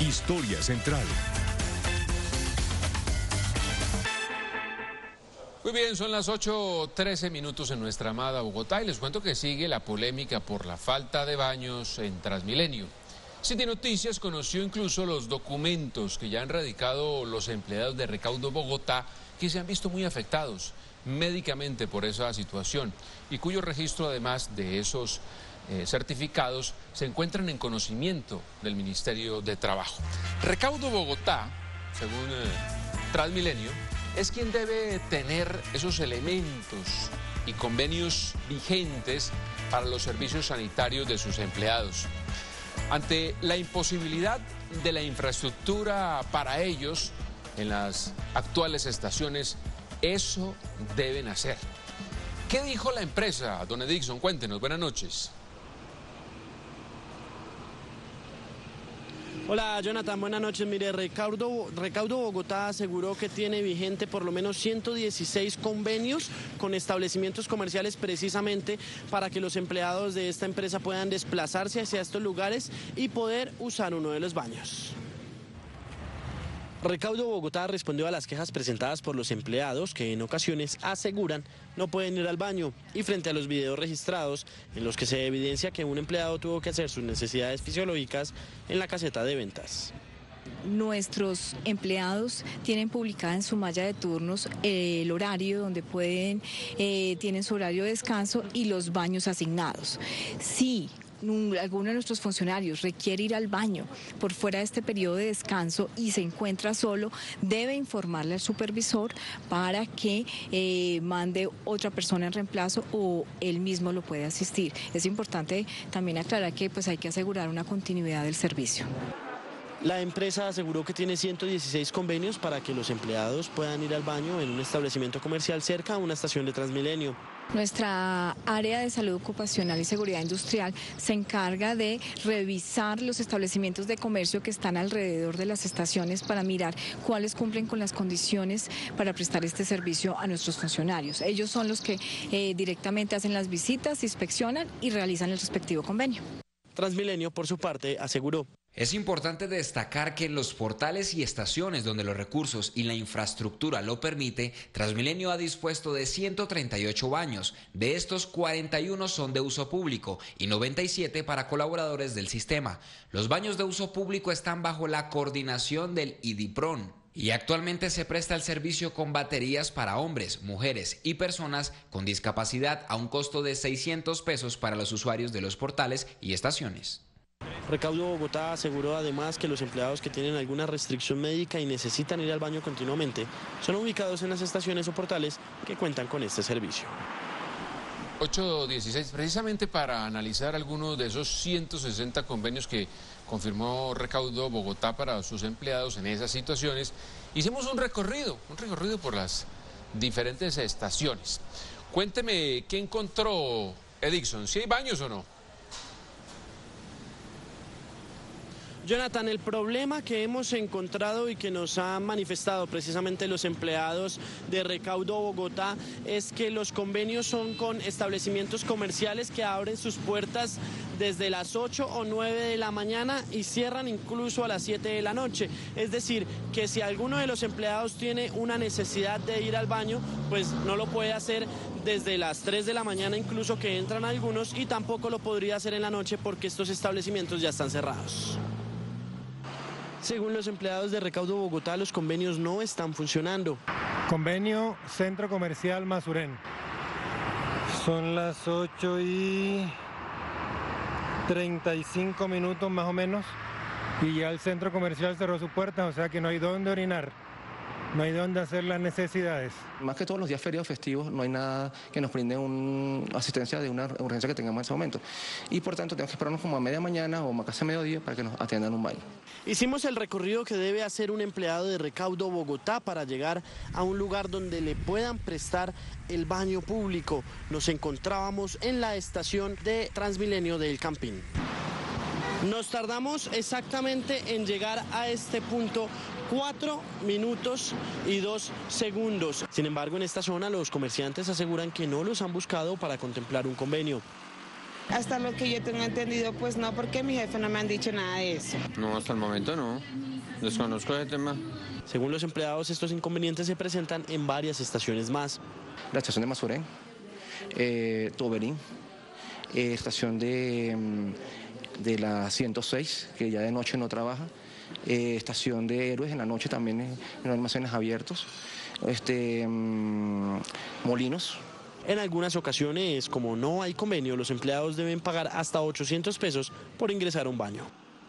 Historia Central. Muy bien, son las 8:13 minutos en nuestra amada Bogotá y les cuento que sigue la polémica por la falta de baños en Transmilenio. City Noticias conoció incluso los documentos que ya han radicado los empleados de Recaudo Bogotá, que se han visto muy afectados médicamente por esa situación y cuyo registro, además de esos certificados, se encuentran en conocimiento del Ministerio de Trabajo. Recaudo Bogotá, según Transmilenio, es quien debe tener esos elementos y convenios vigentes para los servicios sanitarios de sus empleados. Ante la imposibilidad de la infraestructura para ellos en las actuales estaciones, eso deben hacer. ¿Qué dijo la empresa, don Edixon? Cuéntenos, buenas noches. Hola Jonathan, buenas noches. Mire, Recaudo Bogotá aseguró que tiene vigente por lo menos 116 convenios con establecimientos comerciales precisamente para que los empleados de esta empresa puedan desplazarse hacia estos lugares y poder usar uno de los baños. Recaudo Bogotá respondió a las quejas presentadas por los empleados que en ocasiones aseguran no pueden ir al baño y frente a los videos registrados en los que se evidencia que un empleado tuvo que hacer sus necesidades fisiológicas en la caseta de ventas. Nuestros empleados tienen publicada en su malla de turnos el horario donde tienen su horario de descanso y los baños asignados. Sí. Alguno de nuestros funcionarios requiere ir al baño por fuera de este periodo de descanso y se encuentra solo, debe informarle al supervisor para que mande otra persona en reemplazo o él mismo lo puede asistir. Es importante también aclarar que hay que asegurar una continuidad del servicio. La empresa aseguró que tiene 116 convenios para que los empleados puedan ir al baño en un establecimiento comercial cerca a una estación de Transmilenio. Nuestra área de salud ocupacional y seguridad industrial se encarga de revisar los establecimientos de comercio que están alrededor de las estaciones para mirar cuáles cumplen con las condiciones para prestar este servicio a nuestros funcionarios. Ellos son los que directamente hacen las visitas, inspeccionan y realizan el respectivo convenio. Transmilenio, por su parte, aseguró: es importante destacar que en los portales y estaciones donde los recursos y la infraestructura lo permite, Transmilenio ha dispuesto de 138 baños. De estos, 41 son de uso público y 97 para colaboradores del sistema. Los baños de uso público están bajo la coordinación del IDIPRON. Y actualmente se presta el servicio con baterías para hombres, mujeres y personas con discapacidad a un costo de 600 pesos para los usuarios de los portales y estaciones. Recaudo Bogotá aseguró además que los empleados que tienen alguna restricción médica y necesitan ir al baño continuamente son ubicados en las estaciones o portales que cuentan con este servicio. 8:16, precisamente para analizar algunos de esos 160 convenios que confirmó Recaudo Bogotá para sus empleados en esas situaciones, hicimos un recorrido por las diferentes estaciones. Cuénteme, ¿qué encontró Edixon? ¿Si hay baños o no? Jonathan, el problema que hemos encontrado y que nos han manifestado precisamente los empleados de Recaudo Bogotá es que los convenios son con establecimientos comerciales que abren sus puertas desde las 8 o 9 de la mañana y cierran incluso a las 7 de la noche. Es decir, que si alguno de los empleados tiene una necesidad de ir al baño, pues no lo puede hacer desde las 3 de la mañana incluso, que entran algunos, y tampoco lo podría hacer en la noche porque estos establecimientos ya están cerrados. Según los empleados de Recaudo Bogotá, los convenios no están funcionando. Convenio Centro Comercial Masurén. Son las 8:35 más o menos y ya el centro comercial cerró su puerta, o sea que no hay dónde orinar, no hay dónde hacer las necesidades. Más que todos los días feriados festivos no hay nada que nos brinde una asistencia de una urgencia que tengamos en ese momento. Y por tanto tenemos que esperarnos como a media mañana o casi a mediodía para que nos atiendan un baño. Hicimos el recorrido que debe hacer un empleado de Recaudo Bogotá para llegar a un lugar donde le puedan prestar el baño público. Nos encontrábamos en la estación de Transmilenio del Campín. Nos tardamos exactamente en llegar a este punto 4 minutos y 2 segundos. Sin embargo, en esta zona los comerciantes aseguran que no los han buscado para contemplar un convenio. Hasta lo que yo tengo entendido, pues no, porque mi jefe no me han dicho nada de eso. No, hasta el momento no. Desconozco ese tema. Según los empleados, estos inconvenientes se presentan en varias estaciones más. La estación de Masuren, Toberín, estación de la 106, que ya de noche no trabaja, estación de Héroes en la noche también en almacenes abiertos, Molinos. En algunas ocasiones, como no hay convenio, los empleados deben pagar hasta 800 pesos por ingresar a un baño.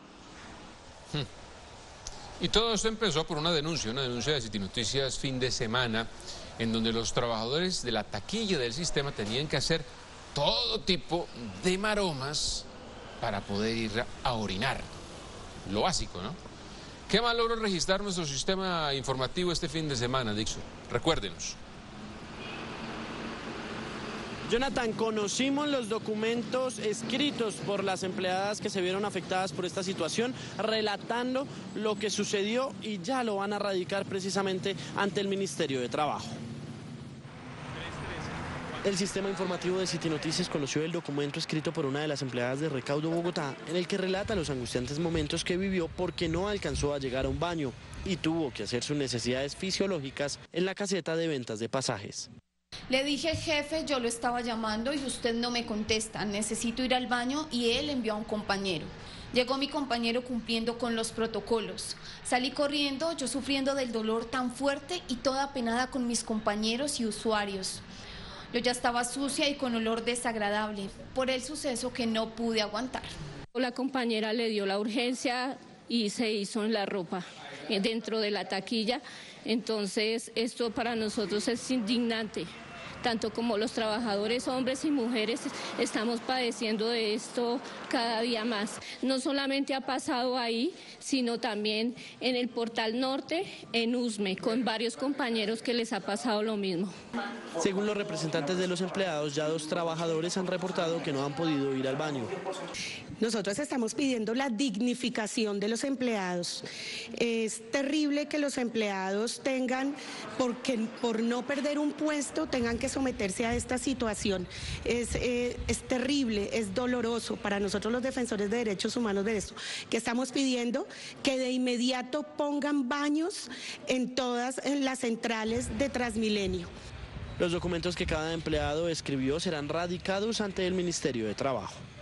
Y todo esto empezó por una denuncia de City Noticias fin de semana, en donde los trabajadores de la taquilla del sistema tenían que hacer todo tipo de maromas para poder ir a orinar. Lo básico, ¿no? ¿Qué más logró registrar nuestro sistema informativo este fin de semana, Dixon? Recuérdenos. Jonathan, conocimos los documentos escritos por las empleadas que se vieron afectadas por esta situación, relatando lo que sucedió y ya lo van a radicar precisamente ante el Ministerio de Trabajo. El sistema informativo de City Noticias conoció el documento escrito por una de las empleadas de Recaudo Bogotá, en el que relata los angustiantes momentos que vivió porque no alcanzó a llegar a un baño y tuvo que hacer sus necesidades fisiológicas en la caseta de ventas de pasajes. Le dije, jefe, yo lo estaba llamando y usted no me contesta, necesito ir al baño, y él envió a un compañero. Llegó mi compañero cumpliendo con los protocolos. Salí corriendo, yo sufriendo del dolor tan fuerte y toda apenada con mis compañeros y usuarios. Yo ya estaba sucia y con olor desagradable por el suceso que no pude aguantar. La compañera le dio la urgencia y se hizo en la ropa dentro de la taquilla. Entonces esto para nosotros es indignante. Tanto como los trabajadores, hombres y mujeres, estamos padeciendo de esto cada día más. No solamente ha pasado ahí, sino también en el Portal Norte, en Usme, con varios compañeros que les ha pasado lo mismo. Según los representantes de los empleados, ya 2 trabajadores han reportado que no han podido ir al baño. Nosotros estamos pidiendo la dignificación de los empleados. Es terrible que los empleados tengan, por no perder un puesto, tengan que someterse a esta situación. Es terrible, es doloroso para nosotros los defensores de derechos humanos de esto, que estamos pidiendo que de inmediato pongan baños en todas las centrales de Transmilenio. Los documentos que cada empleado escribió serán radicados ante el Ministerio de Trabajo.